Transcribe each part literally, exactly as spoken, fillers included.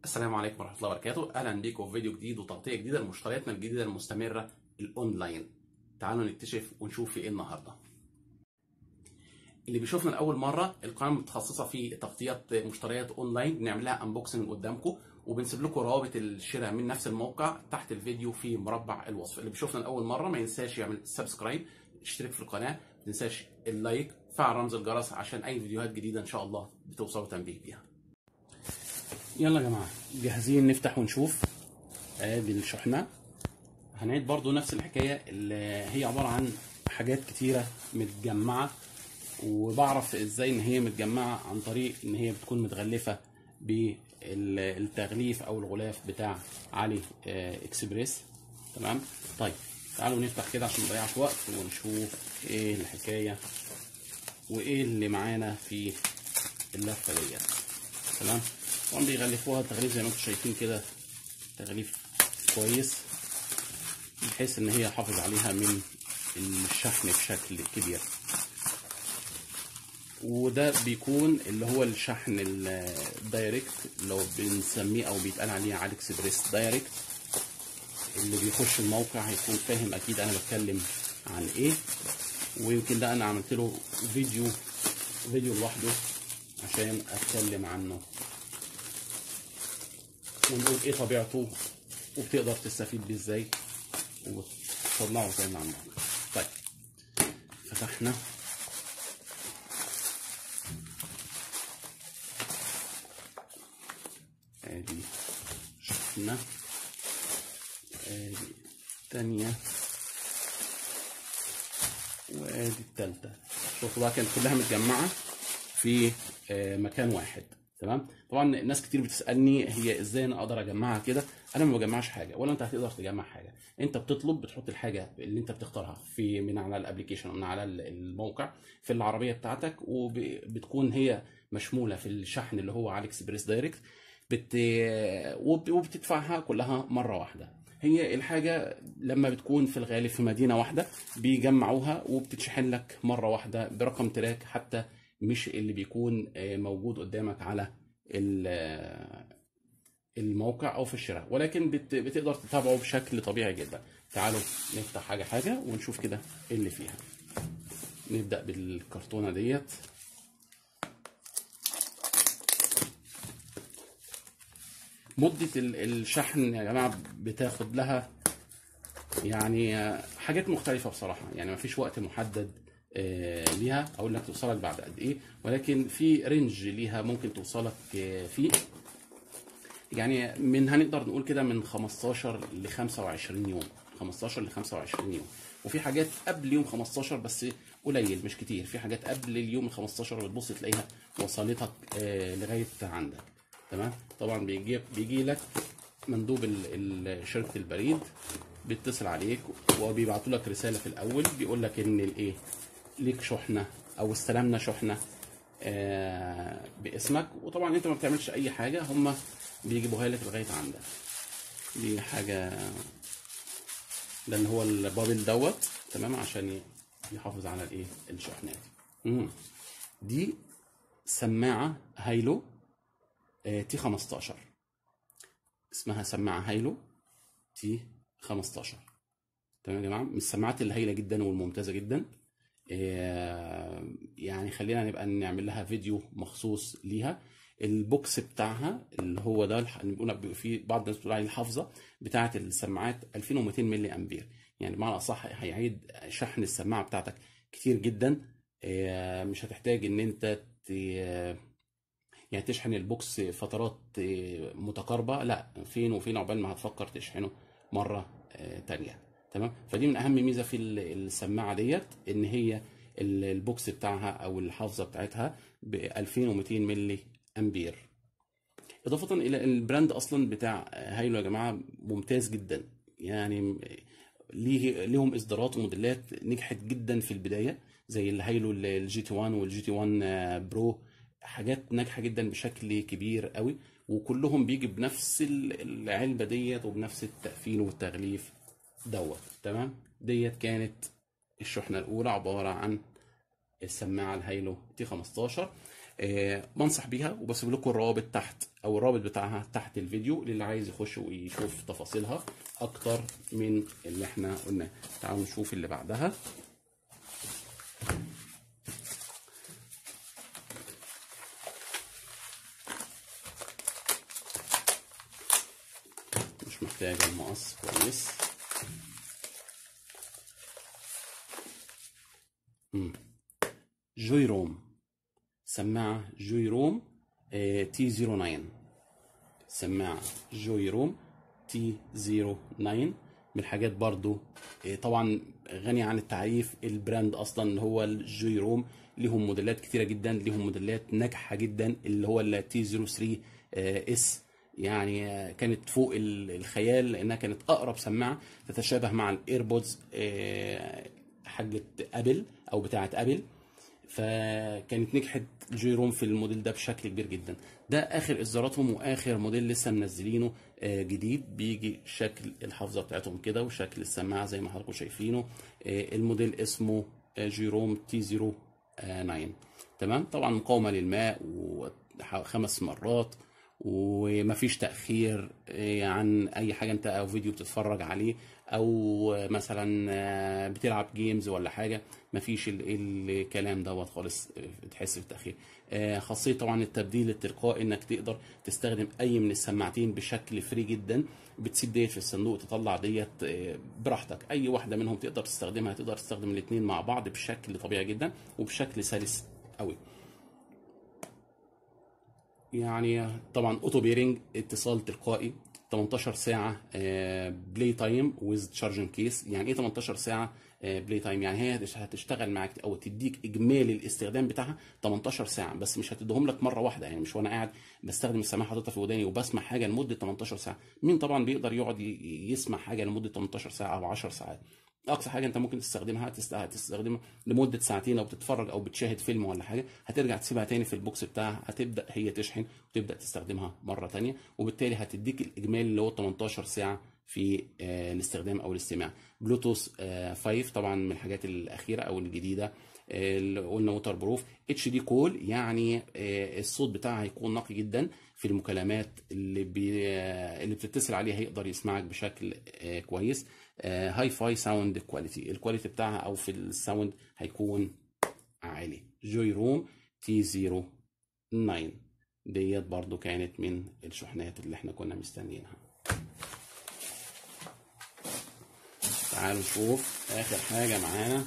السلام عليكم ورحمة الله وبركاته. أهلا بيكم في فيديو جديد وتغطية جديدة لمشترياتنا الجديدة المستمرة الأونلاين. تعالوا نكتشف ونشوف في إيه النهاردة. اللي بيشوفنا لأول مرة، القناة متخصصة في تغطية مشتريات أونلاين، بنعمل لها أنبوكسنج قدامكم وبنسيب لكم روابط الشراء من نفس الموقع تحت الفيديو في مربع الوصف. اللي بيشوفنا لأول مرة ما ينساش يعمل سبسكرايب، يشترك في القناة، ما تنساش اللايك، فعل رمز الجرس عشان أي فيديوهات جديدة إن شاء الله بتوصلوا تنبيه بيها. يلا يا جماعه، جاهزين نفتح ونشوف. ادي الشحنه. هنعيد برضو نفس الحكايه، اللي هي عباره عن حاجات كتيره متجمعه، وبعرف ازاي ان هي متجمعه عن طريق ان هي بتكون متغلفه بالتغليف او الغلاف بتاع علي اكسبريس. تمام. طيب تعالوا نفتح كده عشان ما نضيعش وقت ونشوف ايه الحكايه وايه اللي معانا في اللفه ديت. تمام. طبعا بيغلفوها تغليف زي ما انتم شايفين كده، تغليف كويس بحيث ان هي حافظ عليها من الشحن بشكل كبير. وده بيكون اللي هو الشحن الدايركت اللي هو بنسميه او بيتقال عليه علي اكسبريس دايركت. اللي بيخش الموقع هيكون فاهم اكيد انا بتكلم عن ايه، ويمكن ده انا عملت له فيديو فيديو لوحده عشان اتكلم عنه ونقول ايه طبيعته وبتقدر تستفيد بيه ازاي وتطلعه زي ما عندك. طيب فتحنا. ادي شفنا، ادي الثانية وادي الثالثة. شوفوا بقى كانت كلها متجمعة في مكان واحد. تمام. طبعا ناس كتير بتسالني هي ازاي انا اقدر اجمعها كده. انا ما بجمعش حاجه ولا انت هتقدر تجمع حاجه. انت بتطلب، بتحط الحاجه اللي انت بتختارها في من على الابلكيشن من على الموقع في العربيه بتاعتك، وبتكون هي مشموله في الشحن اللي هو علي اكسبريس دايركت. بت... وبتدفعها كلها مره واحده. هي الحاجه لما بتكون في الغالب في مدينه واحده بيجمعوها وبتتشحن لك مره واحده برقم تراك، حتى مش اللي بيكون موجود قدامك على الموقع او في الشراء، ولكن بتقدر تتابعه بشكل طبيعي جدا. تعالوا نفتح حاجه حاجه ونشوف كده ايه اللي فيها. نبدا بالكرتونه ديت. مده الشحن يا جماعه بتاخد لها يعني حاجات مختلفه بصراحه، يعني مفيش وقت محدد ليها اقول لك توصلك بعد قد ايه، ولكن في رينج ليها ممكن توصلك فيه، يعني من هنقدر نقول كده من خمستاشر ل خمسة وعشرين يوم. خمستاشر ل خمسة وعشرين يوم. وفي حاجات قبل يوم خمستاشر بس قليل مش كتير. في حاجات قبل اليوم ال خمستاشر بتبص تلاقيها وصلتك لغايه عندك. تمام. طبعا بيجي بيجي لك مندوب شركه البريد، بيتصل عليك وبيبعتوا لك رساله في الاول بيقول لك ان الايه ليك شحنه او استلمنا شحنه آه باسمك. وطبعا انت ما بتعملش اي حاجه، هم بيجيبوها لك لغايه عندك. دي حاجه، ده اللي هو البابل دوت. تمام. عشان يحافظ على الايه الشحنات. امم دي سماعه هايلو آه تي خمستاشر. اسمها سماعه هايلو تي خمستاشر. تمام يا جماعه، من السماعات الهايله جدا والممتازه جدا. يعني خلينا نبقى نعمل لها فيديو مخصوص ليها. البوكس بتاعها اللي هو ده بيبقى فيه بعض الناس بتقول عليه الحافظه بتاعه السماعات ألفين ومئتين ملي امبير، يعني بمعنى اصح هيعيد شحن السماعه بتاعتك كتير جدا. مش هتحتاج ان انت يعني تشحن البوكس فترات متقاربه، لا فين وفين عقبال ما هتفكر تشحنه مره تانيه. تمام. فدي من اهم ميزه في السماعه ديت، ان هي البوكس بتاعها او الحافظه بتاعتها ب ألفين ومئتين ملي امبير. اضافه الى البراند اصلا بتاع هايلو يا جماعه ممتاز جدا، يعني ليه ليهم اصدارات وموديلات نجحت جدا في البدايه زي الهايلو الجي تي واحد والجي تي واحد برو، حاجات ناجحه جدا بشكل كبير قوي، وكلهم بيجي بنفس العلبه ديت وبنفس التقفيل والتغليف دوت. تمام. ديت كانت الشحنه الاولى عباره عن السماعه الهايلو تي خمستاشر. آه بنصح بيها، وبسيب لكم الروابط تحت او الرابط بتاعها تحت الفيديو للي عايز يخش ويشوف تفاصيلها اكتر من اللي احنا قلناه. تعالوا نشوف اللي بعدها. مش محتاجه المقص كويس. امم جويروم، سماعه جويروم آه تي صفر تسعة، سماعه جويروم تي صفر تسعة من الحاجات برضو آه طبعا غني عن التعريف. البراند اصلا هو الجويروم، ليهم موديلات كتيره جدا، ليهم موديلات ناجحه جدا، اللي هو التي صفر ثلاثة آه اس، يعني آه كانت فوق الخيال لانها كانت اقرب سماعه تتشابه مع الايربودز آه حاجه ابل او بتاعه ابل، فكانت نجحت جيروم في الموديل ده بشكل كبير جدا. ده اخر اصداراتهم واخر موديل لسه منزلينه جديد، بيجي شكل الحافظه بتاعتهم كده وشكل السماعه زي ما حضراتكم شايفينه. الموديل اسمه جيروم تي صفر تسعة، تمام. طبعا مقاومه للماء وخمس مرات، ومفيش تأخير عن أي حاجة أنت أو فيديو بتتفرج عليه، أو مثلا بتلعب جيمز ولا حاجة، مفيش الكلام دوت خالص تحس بالتأخير. خاصية طبعا التبديل التلقائي، إنك تقدر تستخدم أي من السماعتين بشكل فري جدا، بتسيب ديت في الصندوق تطلع ديت براحتك، أي واحدة منهم تقدر تستخدمها، تقدر تستخدم الاتنين مع بعض بشكل طبيعي جدا وبشكل سلس قوي. يعني طبعا اوتو بيرنج، اتصال تلقائي، تمنتاشر ساعه بلاي تايم ويز تشارجنج كيس. يعني ايه تمنتاشر ساعه بلاي تايم؟ يعني هي هتشتغل معاك او تديك اجمالي الاستخدام بتاعها تمنتاشر ساعه، بس مش هتديهم لك مره واحده، يعني مش وانا قاعد بستخدم السماعه حاططها في وداني وبسمع حاجه لمده تمنتاشر ساعه. مين طبعا بيقدر يقعد يسمع حاجه لمده تمنتاشر ساعه او عشر ساعات؟ اقصى حاجه انت ممكن تستخدمها تستخدمها لمده ساعتين، او بتتفرج او بتشاهد فيلم ولا حاجه، هترجع تسيبها تاني في البوكس بتاعها، هتبدا هي تشحن وتبدا تستخدمها مره تانيه، وبالتالي هتديك الاجمالي اللي هو تمنتاشر ساعه في الاستخدام او الاستماع. بلوتوث خمسة طبعا من الحاجات الاخيره او الجديده، اللي قلنا ووتر بروف، اتش دي كول، يعني الصوت بتاعها هيكون نقي جدا في المكالمات اللي بي اللي بتتصل عليه، هيقدر يسمعك بشكل كويس. هاي فاي ساوند كواليتي، الكواليتي بتاعها او في الساوند هيكون عالي. جويروم تي صفر تسعة ديت برضو كانت من الشحنات اللي احنا كنا مستنيينها. تعالوا نشوف اخر حاجه معانا.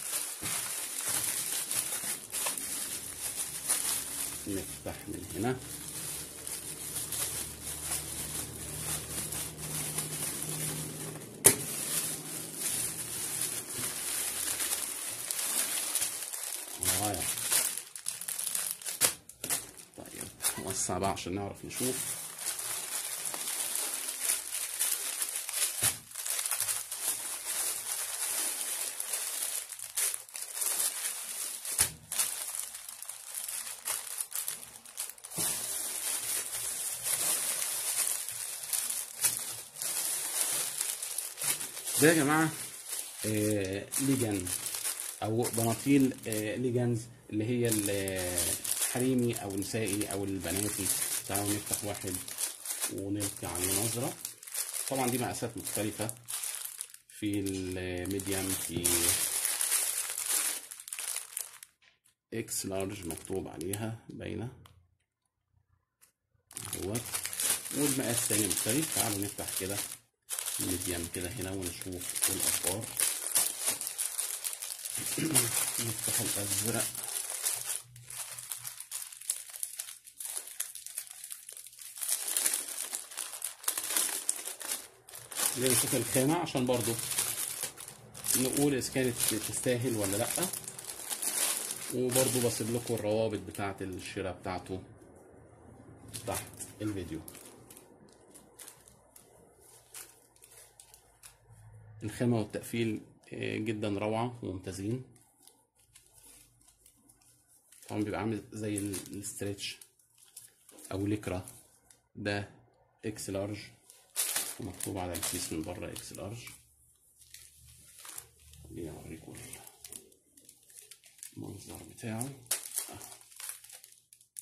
نفتح من هنا، غاية. طيب نوسع بقى عشان نعرف نشوف. ده يا جماعه آه ليجان او بناطيل آه ليجانز، اللي هي الحريمي او نسائي او البناتي. تعالوا نفتح واحد ونلقي عليه نظره. طبعا دي مقاسات مختلفه، في الميديم، في اكس لارج مكتوب عليها باينه اهوت، والمقاس تاني مختلف. تعالوا نفتح كده الميديم كده هنا ونشوف الاخبار. نفتح الازرق، نشوف الخامة عشان برضو نقول اذا كانت تستاهل ولا لا، وبرضو بسيب لكم الروابط بتاعت الشراء بتاعته تحت الفيديو. الخامة والتقفيل جدا روعة وممتازين. طبعا بيبقى عامل زي الاستريتش او ليكرا، ده اكس لارج ومكتوب على الكيس من بره اكس لارج. خليني اوريكم المنظر بتاعه.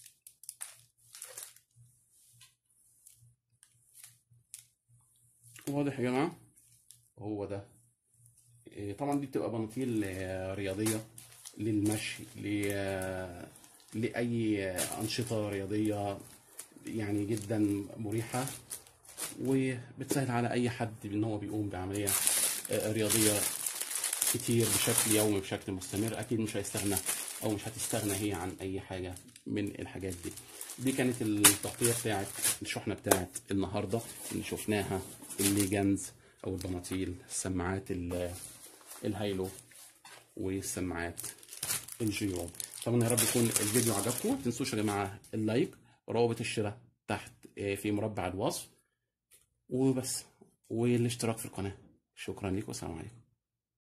واضح يا جماعه؟ هو ده. إيه، طبعا دي بتبقى بناطيل آه، رياضيه للمشي، ل آه، لاي آه، انشطه رياضيه، يعني جدا مريحه، وبتسهل على اي حد ان هو بيقوم بعمليه آه، رياضيه كتير بشكل يومي بشكل مستمر. اكيد مش هيستغنى او مش هتستغنى هي عن اي حاجه من الحاجات دي. دي كانت التغطيه بتاعت الشحنه بتاعت النهارده اللي شفناها، الليجنز او البناطيل، السماعات ال- الهايلو، والسماعات الجيرو. طبعا يا رب يكون الفيديو عجبكم. ما تنسوش يا جماعه اللايك، روابط الشراء تحت آه، في مربع الوصف، وبس، والاشتراك في القناه. شكرا لكم والسلام عليكم.